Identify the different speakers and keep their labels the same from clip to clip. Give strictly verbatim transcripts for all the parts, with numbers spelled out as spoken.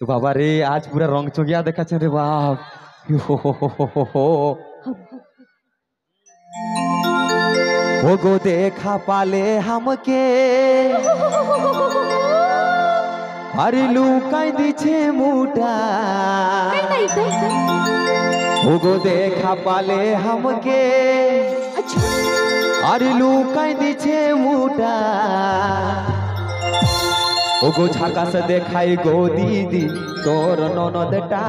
Speaker 1: तो बाबा रे आज पूरा रंग चोगिया देखा रे बाप हो हो हो हो हो हो हो गो देखा पाले हमके अरे लुकाई दीछे मुटा हो गो देखा पाले हमके अरे लुकाई दीछे मुटा ओगो झाका से देखाई गो दीदी तोर ननदटा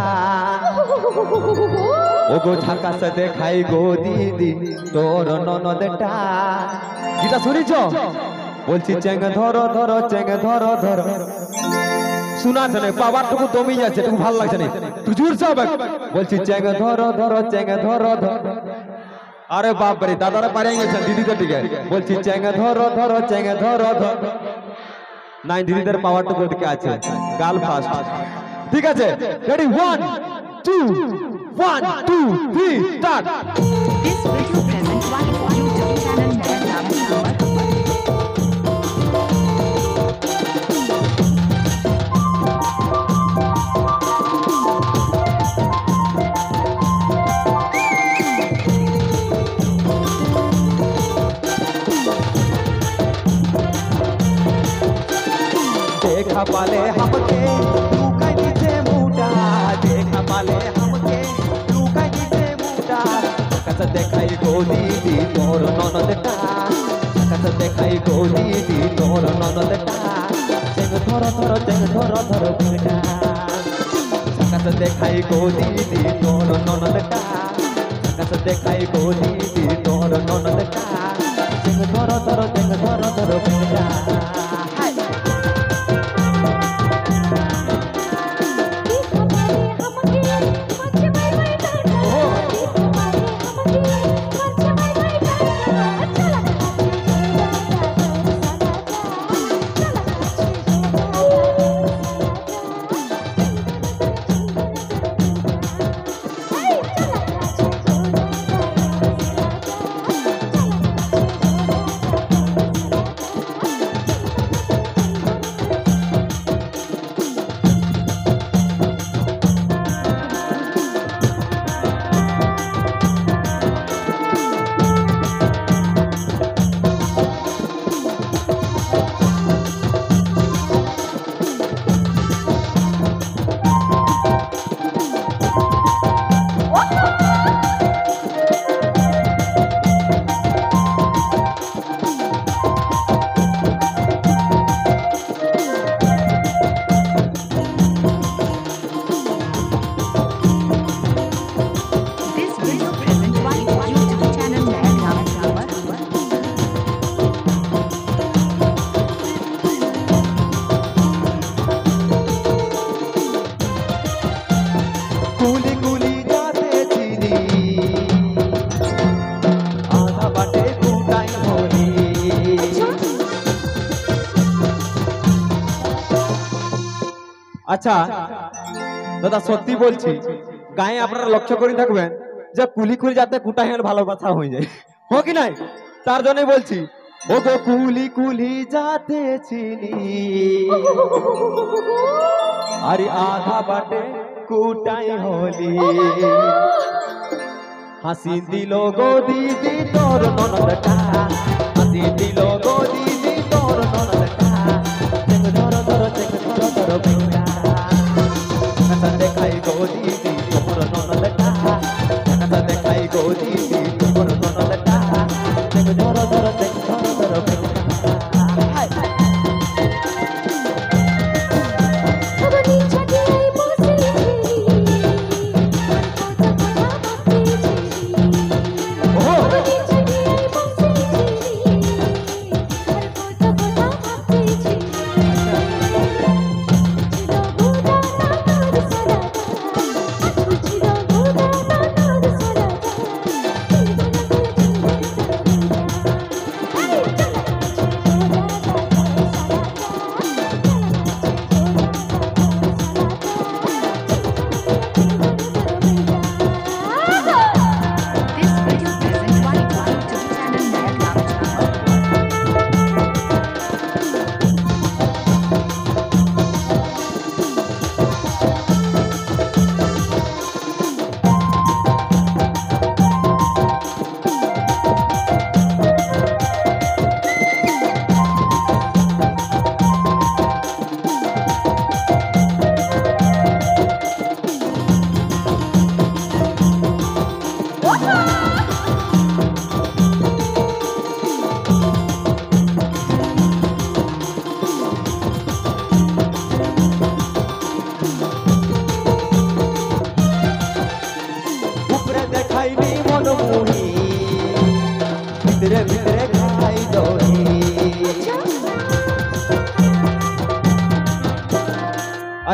Speaker 1: ओगो झाका से देखाई गो दीदी तोर ननदटा गीता শুনিছো বলছি চেঙ্গে ধরো ধরো চেঙ্গে ধরো ধরো শোনা জানে পাওয়ার টুকু দমই যাচ্ছে টুকু ভালো লাগছে না তুই জোর সব বলছি চেঙ্গে ধরো ধরো চেঙ্গে ধরো ধরো আরে বাপ রে দাদারা পারে গেছেন দিদিদের দিকে বলছি চেঙ্গে ধরো ধরো চেঙ্গে ধরো ধরো नाइन दीदी पावर टू के আছে গাল ফাস্ট ঠিক আছে ready one two one two three start
Speaker 2: This video presents one YouTube channel Nayan Naam
Speaker 1: देखा पाले हमके लुकाई दीछे मुटा देखा पाले हमके लुकाई दीछे मुटा कस देखाई गो दीदी तोर ननदटा कस देखाई गो दीदी तोर ननदटा चेंग धरो धरो चेंग धरो धरो बेटा कस देखाई गो दीदी तोर ननदटा कस देखाई गो दीदी तोर ननदटा चेंग धरो धरो चेंग धरो धरो बेटा আচ্ছা দাদা সত্যি বলছি গায়ে আপনারা লক্ষ্য করে থাকবেন যে কুলি কুলি যাতে কুটা হেন ভালোবাসা হয়ে যায় হো কি নাই তার জন্যই বলছি ও গো কুলি কুলি যাতে চিনি আরে আধা বাটে কুটাই হলি হাসি দিল গো দিদি তোর ননদটা হাসি দিল গো দিদি তোর ননদটা চেঙ্গ ধরো ধরো চেঙ্গ ধরো ধরো বেটা कसा देखाई गो दीदी तोर ननदटा कसा देखाई गो दीदी तोर ननदटा चेंग धरो धरो चेंग धरो धरो बेटा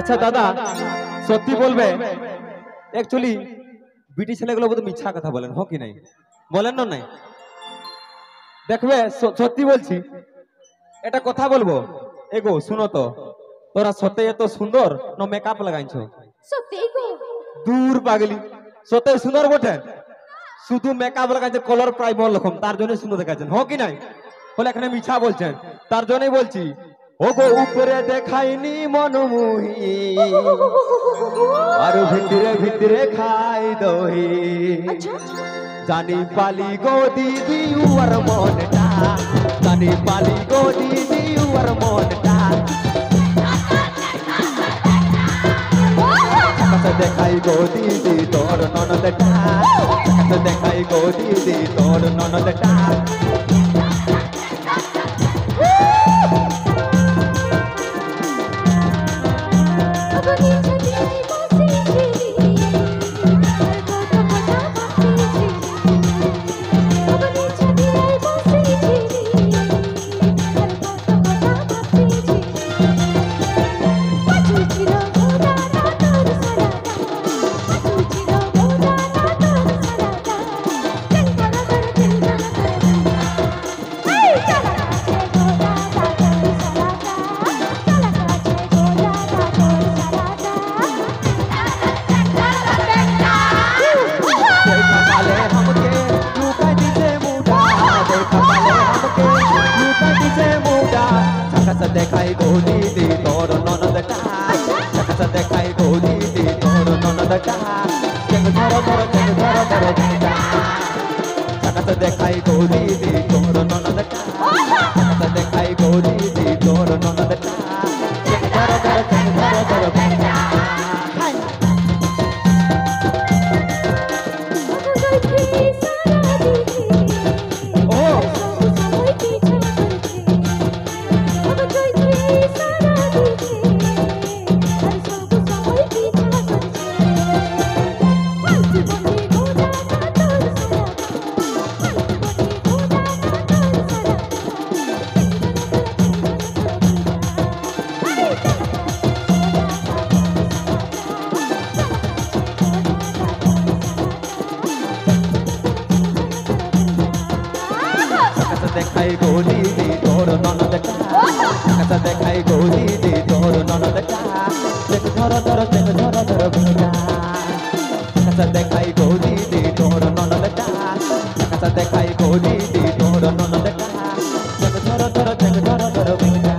Speaker 1: আচ্ছা দাদা সত্যি বলবে অ্যাকচুয়ালি বিটি ছেলেগুলো বোধ মিথ্যা কথা বলেন হ কি নাই বলেন না নাই দেখবে স- সত্যি বলছি এটা কথা বলবো এগো শুনো তো তোরা সত্যি এত সুন্দর না মেকআপ লাগাইছো
Speaker 3: সত্যি গো
Speaker 1: দূর পাগলি সত্যি সুন্দর বটে শুধু মেকআপ লাগাইছে কলার প্রাইমর রকম তার জন্য সুন্দর দেখাচ্ছেন হ কি নাই বলে এখানে মিছা বলছেন তার জন্যই বলছি ওগো উপরে দেখাইনি মনমুহি আর ভিতরে ভিতরে খাই দহি
Speaker 3: আচ্ছা
Speaker 1: জানি পালি গো দিদি উয়ার মনটা জানি পালি গো দিদি উয়ার মনটা কাছে দেখাই গো দিদি তোর ননদটা কাছে দেখাই গো দিদি তোর ননদটা
Speaker 3: অবনি ছড়িয়ে বসেছিলি আর কত কথা ভাবতেছিলি অবনি ছড়িয়ে বসেছিলি আর কত কথা ভাবতেছিলি পাছু ছিল গোদা না তোর সারাটা পাছু ছিল গোদা না তোর সারাটা চল করা কর চল করা কর এই চলা কাছে গোদা না তোর সারাটা চলা কাছে গোদা না তোর সারাটা
Speaker 1: देखा पाले हमके लूटा दिसे मुड़ा देखा पाले हमके लूटा दिसे मुड़ा सकस देखाई गोली दी तोर ननदटा सकस देखाई गोली दी तोर ननदटा चंग धर धर चंग धर धर बेटा सकस देखाई गोली दी तोर ननदटा सकस देखाई गोली दी तोर ननदटा चंग धर धर चंग धर धर बेटा सकस देखाई गोली दी तोर ननदटा सकस देखाई गोली दी तोर ननदटा चेक धर धर चेक धर धर बेटा सकस देखाई गोली दी तोर ननदटा सकस देखाई गोली दी तोर ननदटा चेक धर धर चेक धर धर बेटा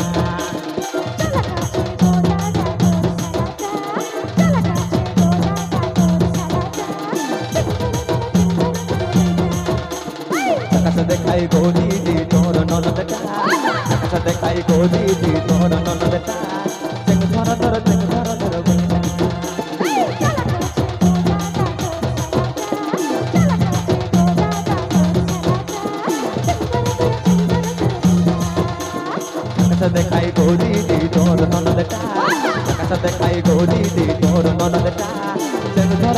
Speaker 1: सकस देखाई गोली दी तोर ननदटा सकस देखाई गोली दी तोर ननदटा चेक धर धर चेक धर धर बेटा सकस देखाई गोली दी तोर ननदटा सकस देखाई गोली दी तोर ननदटा चेक धर